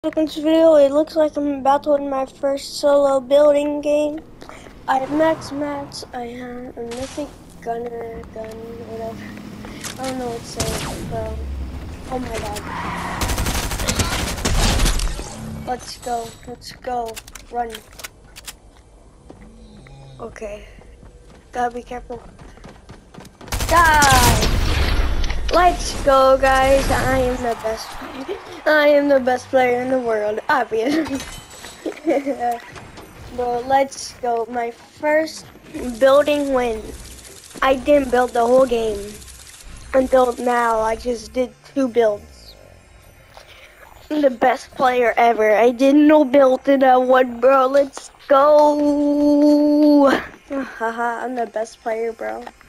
Look at this video, it looks like I'm about to win my first solo building game. I have max mats, I have a mythic gun, whatever. I don't know what to say, bro. Oh my god. Let's go, run. Okay, gotta be careful. Die! Let's go, guys. I am the best. I am the best player in the world, obviously. Bro, let's go. My first building win. I didn't build the whole game until now. I just did 2 builds. I'm the best player ever. I did no build in that one, bro. Let's go. Haha, I'm the best player, bro.